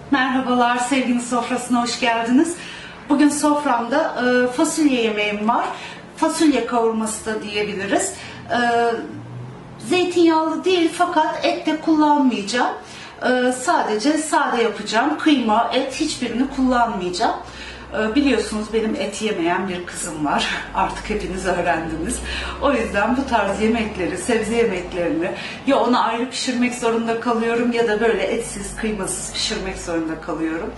Merhabalar, sevginin sofrasına hoş geldiniz. Bugün soframda fasulye yemeğim var. Fasulye kavurması da diyebiliriz. Zeytinyağlı değil fakat et de kullanmayacağım. Sadece sade yapacağım. Kıyma, et hiçbirini kullanmayacağım. Biliyorsunuz benim et yemeyen bir kızım var. Artık hepiniz öğrendiniz. O yüzden bu tarz yemekleri, sebze yemeklerini ya onu ayrı pişirmek zorunda kalıyorum ya da böyle etsiz, kıymasız pişirmek zorunda kalıyorum.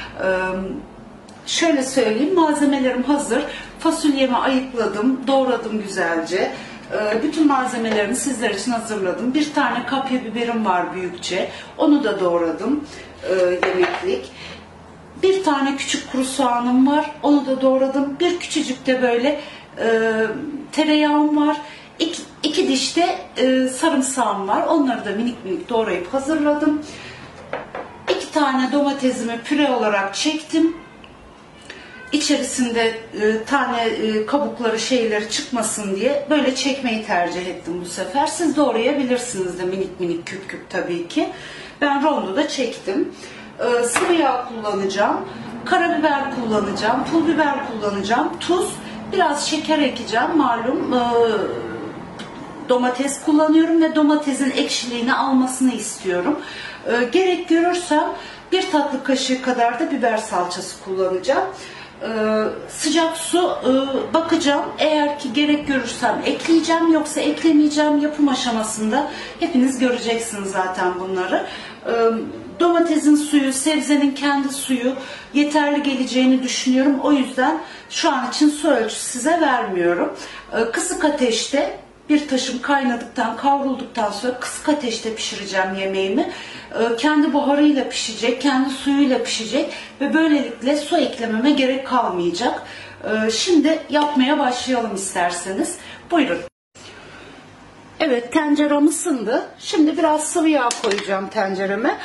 Şöyle söyleyeyim, malzemelerim hazır. Fasulyemi ayıkladım, doğradım güzelce. Bütün malzemelerini sizler için hazırladım. Bir tane kapya biberim var büyükçe. Onu da doğradım yemeklik. Bir tane küçük kuru soğanım var. Onu da doğradım. Bir küçücük de böyle tereyağım var. İki diş de sarımsağım var. Onları da minik minik doğrayıp hazırladım. 2 tane domatesimi püre olarak çektim. İçerisinde kabukları şeyleri çıkmasın diye böyle çekmeyi tercih ettim bu sefer. Siz doğrayabilirsiniz de minik minik küp küp tabii ki. Ben rondoda çektim. Sıvı yağ kullanacağım. Karabiber kullanacağım. Pul biber kullanacağım. Tuz. Biraz şeker ekeceğim. Malum domates kullanıyorum ve domatesin ekşiliğini almasını istiyorum. Gerek görürsem 1 tatlı kaşığı kadar da biber salçası kullanacağım. Sıcak su bakacağım. Eğer ki gerek görürsem ekleyeceğim, yoksa eklemeyeceğim. Yapım aşamasında hepiniz göreceksiniz zaten bunları. Domatesin suyu, sebzenin kendi suyu yeterli geleceğini düşünüyorum. O yüzden şu an için su ölçüsü size vermiyorum. Kısık ateşte bir taşım kaynadıktan, kavrulduktan sonra kısık ateşte pişireceğim yemeğimi. Kendi buharıyla pişecek, kendi suyuyla pişecek ve böylelikle su eklememe gerek kalmayacak. Şimdi yapmaya başlayalım isterseniz. Buyurun. Evet, tencerem ısındı. Şimdi biraz sıvı yağ koyacağım tencereme.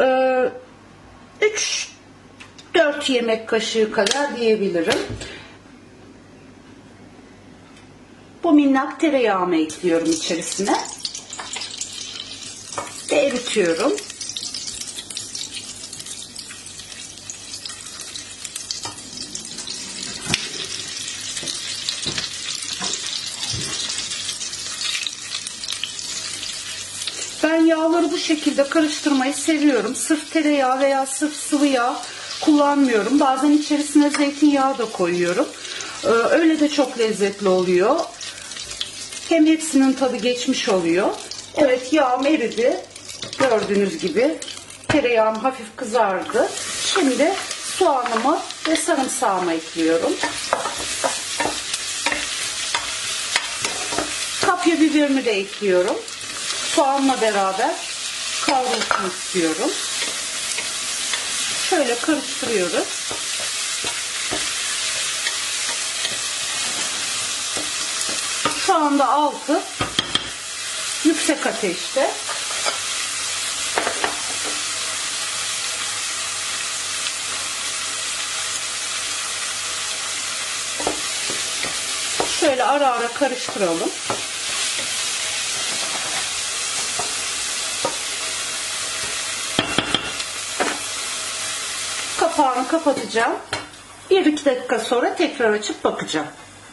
3-4 yemek kaşığı kadar diyebilirim. Bu minnak tereyağımı ekliyorum içerisine. Ve eritiyorum. Ben yağları bu şekilde karıştırmayı seviyorum. Sırf tereyağı veya sırf sıvı yağ kullanmıyorum. Bazen içerisine zeytinyağı da koyuyorum. Öyle de çok lezzetli oluyor. Hem hepsinin tadı geçmiş oluyor. Evet, yağım eridi. Gördüğünüz gibi tereyağım hafif kızardı. Şimdi soğanımı ve sarımsağımı ekliyorum. Kapya biberimi de ekliyorum. Soğanla beraber kavrulsun istiyorum. Şöyle karıştırıyoruz. Şu anda altı yüksek ateşte. Şöyle ara ara karıştıralım. Kapağını kapatacağım. 1-2 dakika sonra tekrar açıp bakacağım.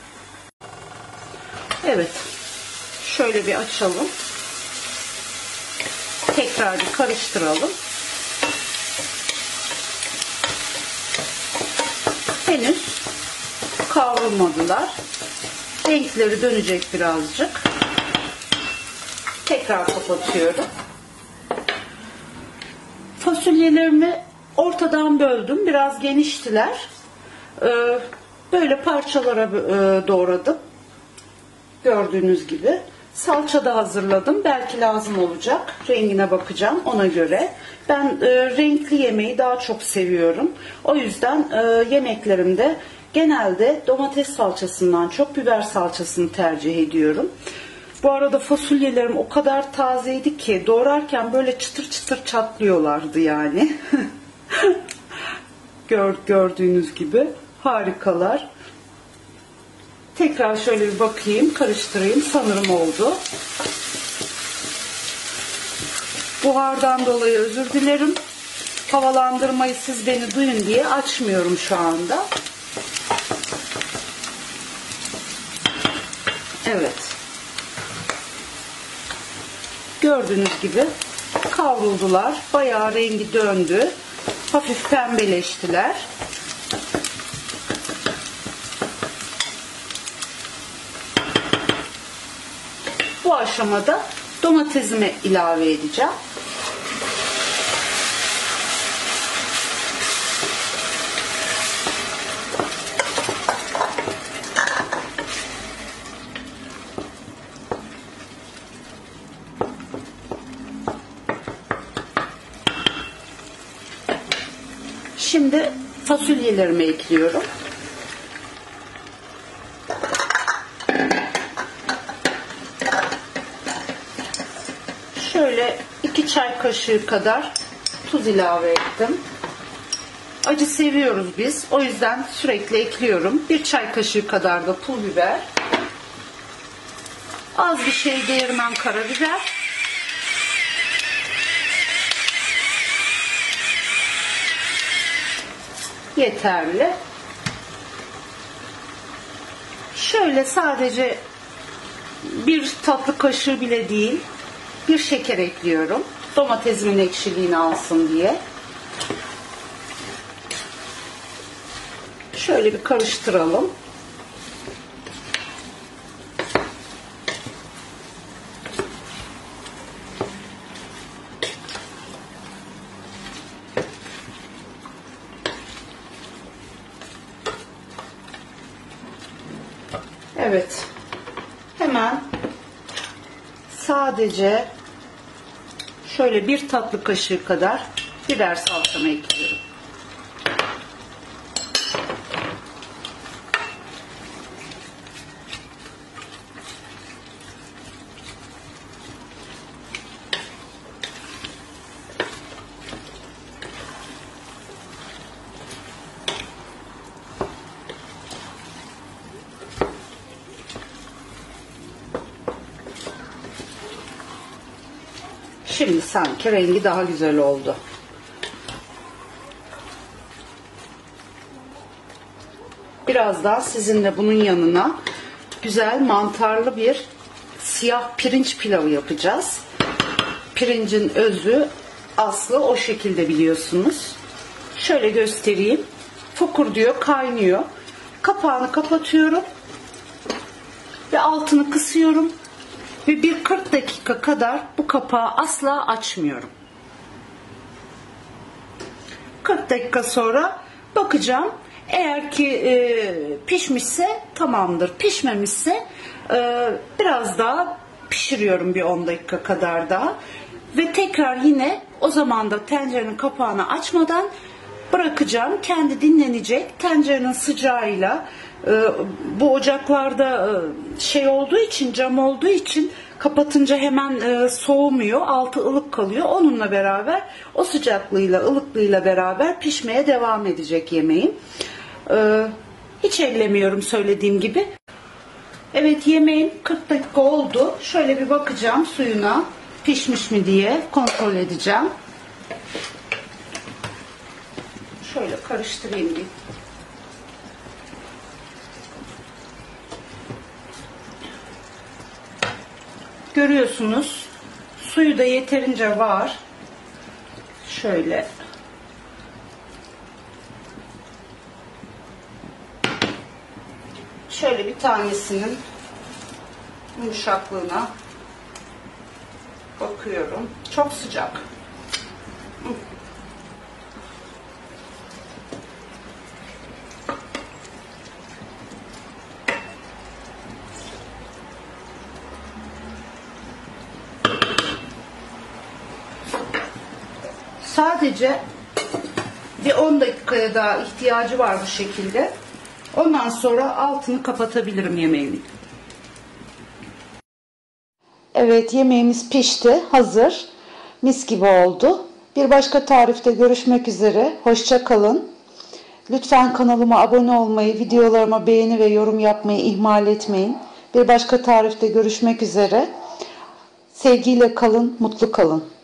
Evet. Şöyle bir açalım. Tekrar bir karıştıralım. Henüz kavrulmadılar. Renkleri dönecek birazcık. Tekrar kapatıyorum. Fasulyelerimi ortadan böldüm. Biraz geniştiler. Böyle parçalara doğradım. Gördüğünüz gibi. Salça da hazırladım. Belki lazım olacak. Rengine bakacağım ona göre. Ben renkli yemeği daha çok seviyorum. O yüzden yemeklerimde genelde domates salçasından çok biber salçasını tercih ediyorum. Bu arada fasulyelerim o kadar tazeydi ki doğrarken böyle çıtır çıtır çatlıyorlardı yani. Gördüğünüz gibi harikalar. Tekrar şöyle bir bakayım, karıştırayım. Sanırım oldu. Buhardan dolayı özür dilerim. havalandırmayı siz beni duyun diye açmıyorum şu anda. Evet. Gördüğünüz gibi kavruldular. Bayağı rengi döndü. Hafif pembeleştiler. Bu aşamada domatesimi ilave edeceğim. Şimdi fasulyelerimi ekliyorum. Şöyle 2 çay kaşığı kadar tuz ilave ettim. Acı seviyoruz biz. O yüzden sürekli ekliyorum. 1 çay kaşığı kadar da pul biber. Az bir şey değirmen karabiber. Yeterli. Şöyle sadece 1 tatlı kaşığı bile değil, 1 şeker ekliyorum. Domatesimin ekşiliğini alsın diye. Şöyle bir karıştıralım. Evet. Hemen sadece şöyle 1 tatlı kaşığı kadar biber salçamı ekliyorum. Şimdi sanki rengi daha güzel oldu. Biraz daha sizinle bunun yanına güzel mantarlı bir siyah pirinç pilavı yapacağız. Pirincin özü, aslı o şekilde biliyorsunuz. Şöyle göstereyim. Fokur diyor, kaynıyor. Kapağını kapatıyorum ve altını kısıyorum. Ve bir 40 dakika kadar bu kapağı asla açmıyorum. 40 dakika sonra bakacağım. Eğer ki pişmişse tamamdır. Pişmemişse biraz daha pişiriyorum, bir 10 dakika kadar daha. Ve tekrar yine o zaman da tencerenin kapağını açmadan bırakacağım. Kendi dinlenecek. Tencerenin sıcağıyla bu ocaklarda şey olduğu için, cam olduğu için kapatınca hemen soğumuyor. Altı ılık kalıyor. Onunla beraber, o sıcaklığıyla, ılıklığıyla beraber pişmeye devam edecek yemeğim. Hiç ellemiyorum söylediğim gibi. Evet, yemeğim 40 dakika oldu. Şöyle bir bakacağım suyuna, pişmiş mi diye kontrol edeceğim. Şöyle karıştırayım bir. Görüyorsunuz, suyu da yeterince var. Şöyle bir tanesinin yumuşaklığına bakıyorum. Çok sıcak. Sadece bir 10 dakikaya daha ihtiyacı var bu şekilde. Ondan sonra altını kapatabilirim yemeğimin. Evet, yemeğimiz pişti, hazır. Mis gibi oldu. Bir başka tarifte görüşmek üzere. Hoşça kalın. Lütfen kanalıma abone olmayı, videolarıma beğeni ve yorum yapmayı ihmal etmeyin. Bir başka tarifte görüşmek üzere. Sevgiyle kalın, mutlu kalın.